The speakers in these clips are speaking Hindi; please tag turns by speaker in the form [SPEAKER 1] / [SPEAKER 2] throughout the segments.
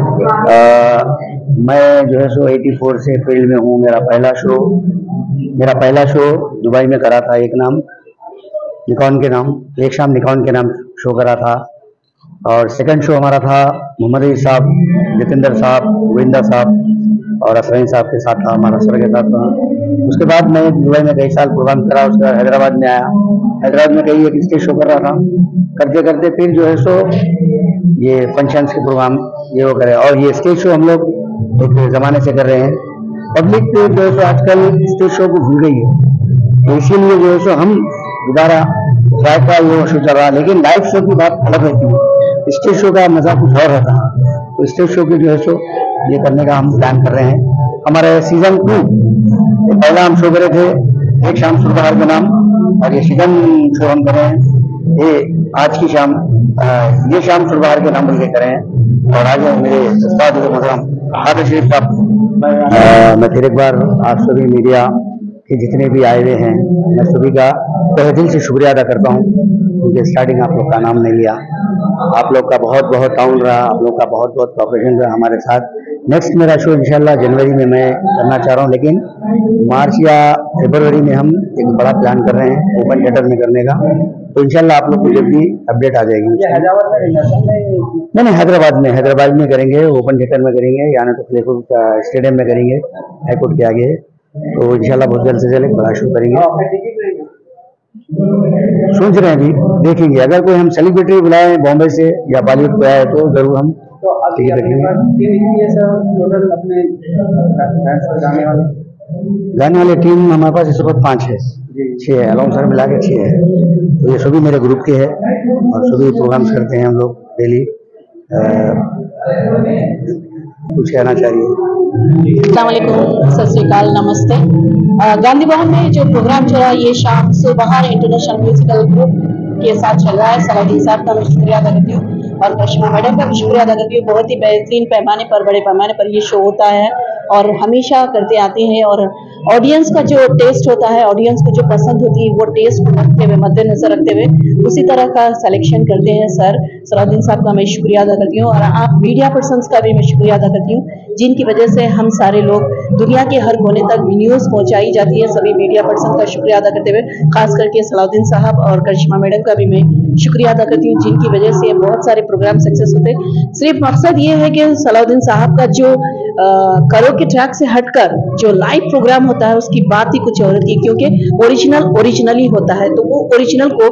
[SPEAKER 1] मैं जो है सो 84 से फील्ड में हूँ। मेरा पहला शो दुबई में करा था। एक शाम निकॉन के नाम शो करा था। और सेकंड शो हमारा था मोहम्मद अली साहब, जितेंद्र साहब, गोविंदा साहब और असरइन साहब के साथ था हमारा, सर के साथ था। उसके बाद मैं दुबई में कई साल प्रोग्राम करा। उसके बाद हैदराबाद में आया। हैदराबाद में कई एक स्टेज शो कर रहा था। करते करते फिर जो है सो ये फंक्शंस के प्रोग्राम ये वो करे। और ये स्टेज शो हम लोग एक ज़माने से कर रहे हैं। पब्लिक जो है सो आजकल स्टेज शो को भूल गई है, तो इसीलिए जो है सो हम दोबारा ट्राई का ये शो चल रहा है। लेकिन लाइव शो की बात अलग रहती है, स्टेज शो का मजा कुछ और रहता है। तो स्टेज शो की जो है सो ये करने का हम प्लान कर रहे हैं। हमारे सीजन 2 पहला हम शो करे थे एक शाम सुरबहार के नाम, और ये सेकंड शो हम कर रहे हैं ये आज की शाम, ये शाम सुरबहार के नाम बोल करें। और आज मेरे उस्ताद मोहतरम हाफिज शरीफ साहब, मैं फिर एक बार आप सभी मीडिया के जितने भी आए हुए हैं, मैं सभी का तहे दिल से शुक्रिया अदा करता हूँ, क्योंकि स्टार्टिंग आप लोग का नाम नहीं लिया। आप लोग का बहुत बहुत ताउन रहा, आप लोग का बहुत बहुत कॉपरेशन रहा हमारे साथ। नेक्स्ट मेरा शो इंशाल्लाह जनवरी में मैं करना चाह रहा हूँ, लेकिन मार्च या फरवरी में हम एक बड़ा प्लान कर रहे हैं ओपन थिएटर में करने का। तो इंशाल्लाह आप लोग को जल्दी अपडेट आ जाएगी। नहीं, हैदराबाद में करेंगे, ओपन थिएटर में करेंगे, या तो प्लेफुल स्टेडियम में करेंगे हाईकोर्ट के आगे। तो इंशाल्लाह बहुत जल्द से जल्द एक बड़ा शो करेंगे। सोच रहे हैं अभी, देखेंगे। अगर कोई हम सेलिब्रिटी बुलाए बॉम्बे से या बॉलीवुड पे आए तो जरूर हम टिकट रखेंगे। गाने वाले टीम हमारे पास इस वक्त 5 है, 6 है, अलॉन्ग सर मिला के 6 है। तो ये सभी मेरे ग्रुप के हैं और सभी प्रोग्राम्स करते हैं हम लोग डेली। कुछ कहना चाहिए?
[SPEAKER 2] अस्सलाम वालेकुम, सत श्री अकाल, नमस्ते। गांधी भवन में जो प्रोग्राम चल रहा है ये शाम सुरबहार इंटरनेशनल म्यूजिकल ग्रुप के साथ चल रहा है। सलाउद्दीन साहब का मैं शुक्रिया अदा करती हूँ और करिश्मा मैडम का भी शुक्रिया अदा करती हूँ। बहुत ही बेहतरीन पैमाने पर, बड़े पैमाने पर ये शो होता है और हमेशा करते आते हैं। और ऑडियंस का जो टेस्ट होता है, ऑडियंस को जो पसंद होती है, वो टेस्ट को रखते हुए, मद्देनजर रखते हुए उसी तरह का सिलेक्शन करते हैं सर सलाउद्दीन साहब का मैं शुक्रिया अदा करती हूँ। और आप मीडिया पर्सन्स का भी मैं शुक्रिया अदा करती हूँ, जिनकी वजह से हम सारे लोग दुनिया के हर कोने तक न्यूज़ पहुंचाई जाती है। सभी मीडिया पर्सन का शुक्रिया अदा करते हुए खास करके सलाउद्दीन साहब और करिश्मा मैडम का भी मैं शुक्रिया अदा करती हूँ, जिनकी वजह से बहुत सारे प्रोग्राम सक्सेस होते हैं। सिर्फ मकसद ये है कि सलाउद्दीन साहब का जो करो के ट्रैक से हटकर जो लाइव प्रोग्राम होता है उसकी बात ही कुछ और होती है, क्योंकि ओरिजिनल ही होता है। तो वो ओरिजिनल को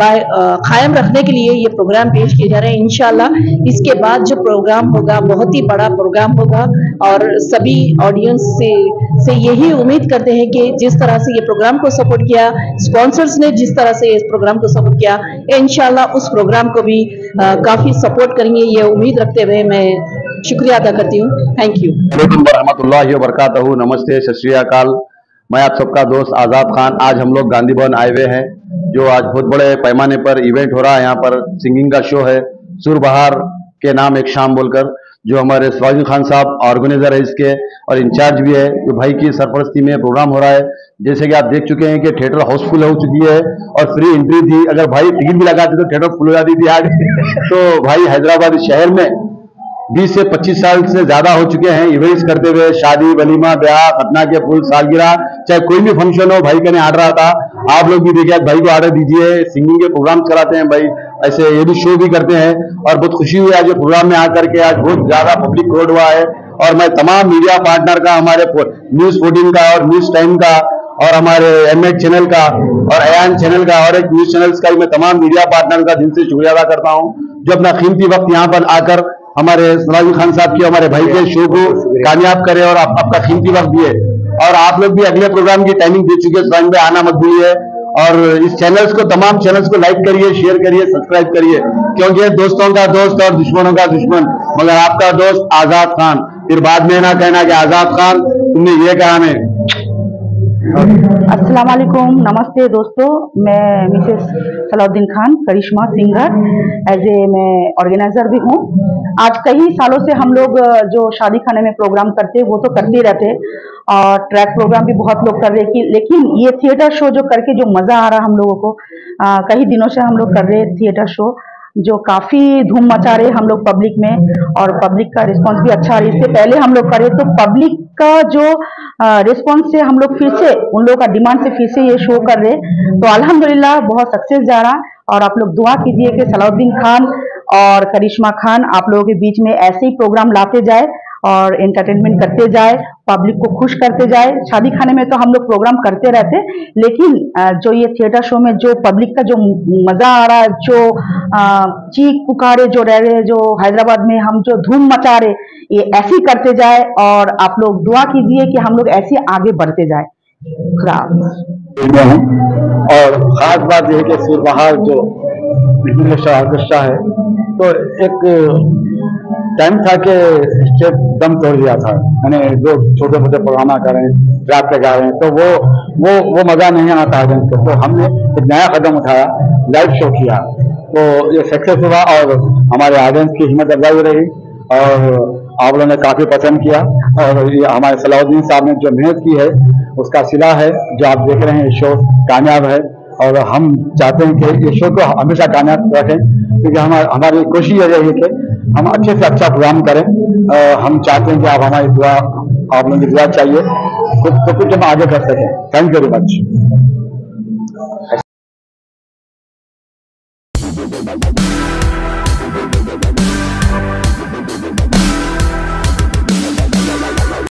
[SPEAKER 2] कायम रखने के लिए ये प्रोग्राम पेश किए जा रहे हैं। इंशाल्लाह इसके बाद जो प्रोग्राम होगा बहुत ही बड़ा प्रोग्राम होगा और सभी ऑडियंस से यही उम्मीद करते हैं कि जिस तरह से ये प्रोग्राम को सपोर्ट किया, स्पॉन्सर्स ने जिस तरह से इस प्रोग्राम को सपोर्ट किया, इंशाल्लाह उस प्रोग्राम को भी काफी सपोर्ट करेंगे, ये उम्मीद रखते हुए मैं शुक्रिया अदा करती हूँ। Thank you.
[SPEAKER 3] वालेकुम वरहमतुल्लाहि वबरकातुहू। नमस्ते, सत श्री अकाल। मैं आप सबका दोस्त आज़ाद खान। आज हम लोग गांधी भवन आए हुए हैं, जो आज बहुत बड़े पैमाने पर इवेंट हो रहा है। यहाँ पर सिंगिंग का शो है सुरबहार के नाम एक शाम बोलकर, जो हमारे सलाउद्दीन खान साहब ऑर्गेनाइजर है इसके और इंचार्ज भी है, जो भाई की सरपरस्ती में प्रोग्राम हो रहा है। जैसे कि आप देख चुके हैं कि थिएटर हाउसफुल हो चुकी है और फ्री एंट्री थी। अगर भाई टिकट भी लगाते तो थिएटर फुल हो जाती थी आज। तो भाई हैदराबाद शहर में 20 से 25 साल से ज्यादा हो चुके हैं इवेंट्स करते हुए, शादी, वलीमा, ब्याह, खतना के फुल, सालगिरह, चाहे कोई भी फंक्शन हो, भाई का ने आर्डर आता। आप लोग भी देखिए, भाई को आर्डर दीजिए। सिंगिंग के प्रोग्राम कराते हैं भाई, ऐसे ये भी शो भी करते हैं। और बहुत खुशी हुई आज प्रोग्राम में आकर के, आज बहुत ज्यादा पब्लिक क्राउड हुआ है। और मैं तमाम मीडिया पार्टनर का, हमारे न्यूज 14 का और न्यूज टाइम का और हमारे एमएड चैनल का और अयान चैनल का और एक न्यूज चैनल्स का, मैं तमाम मीडिया पार्टनर का दिल से शुक्रिया अदा करता हूँ, जो अपना कीमती वक्त यहाँ पर आकर हमारे सलाउद्दीन खान साहब की, हमारे भाई के शो को कामयाब करे और आपका कीमती वक्त दिए। और आप लोग भी अगले प्रोग्राम की टाइमिंग दे चुके हैं, टाइम पे आना मत भूलिए। और इस चैनल्स को, तमाम चैनल्स को लाइक करिए, शेयर करिए, सब्सक्राइब करिए, क्योंकि दोस्तों का दोस्त और दुश्मनों का दुश्मन मगर आपका दोस्त आजाद खान। फिर बाद में ना कहना कि आजाद खान तुमने ये कहा। मैं
[SPEAKER 4] अस्सलाम वालेकुम, नमस्ते दोस्तों। मैं Mrs Salauddin Khan, Karishma singer, as a मैं ऑर्गेनाइजर भी हूँ। आज कई सालों से हम लोग जो शादी खाने में प्रोग्राम करते वो तो करते ही रहते और ट्रैक प्रोग्राम भी बहुत लोग कर रहे हैं, लेकिन ये थिएटर शो जो करके जो मज़ा आ रहा हम लोगों को, कई दिनों से हम लोग कर रहे थिएटर शो। जो काफी धूम मचा रहे हम लोग पब्लिक में, और पब्लिक का रिस्पांस भी अच्छा है। इससे पहले हम लोग करे तो पब्लिक का जो रिस्पांस से हम लोग फिर से उन लोगों का डिमांड से फिर से ये शो कर रहे, तो अल्हम्दुलिल्लाह बहुत सक्सेस जा रहा। और आप लोग दुआ कीजिए कि सलाउद्दीन खान और करिश्मा खान आप लोगों के बीच में ऐसे ही प्रोग्राम लाते जाए और एंटरटेनमेंट करते जाए, पब्लिक को खुश करते जाए। शादी खाने में तो हम लोग प्रोग्राम करते रहते, लेकिन जो ये थिएटर शो में जो पब्लिक का जो मजा आ रहा है, जो चीख पुकारे जो रह रहे, जो हैदराबाद में हम जो धूम मचा रहे, ये ऐसे ही करते जाए। और आप लोग दुआ कीजिए कि हम लोग ऐसे आगे बढ़ते जाए। खुदा हाफिज़।
[SPEAKER 1] और खास बात यह है कि सुरबहार जो इंटरनेशनल ऑर्केस्ट्रा है, तो एक टाइम था कि स्टेज दम तोड़ दिया था, यानी लोग छोटे मोटे प्रोग्राम कर रहे हैं, रात पे गा रहे हैं, तो वो मजा नहीं आता है को। तो हमने एक नया कदम उठाया, लाइव शो किया, तो ये सक्सेस हुआ और हमारे ऑडियंस की हिम्मत अफजाई रही और आप लोगों ने काफी पसंद किया। और ये हमारे सलाउद्दीन साहब ने जो मेहनत की है उसका सिला है, जो आप देख रहे हैं ये शो कामयाब है। और हम चाहते हैं कि ये शो को हमेशा कामयाब रखें, क्योंकि हमारी कोशिश ये रही है कि हम अच्छे से अच्छा प्रोग्राम करें। हम चाहते हैं कि आप हमारी दुआ, आप लोगों की दुआ चाहिए तो कुछ हम आगे कर सकें। Thank you very much.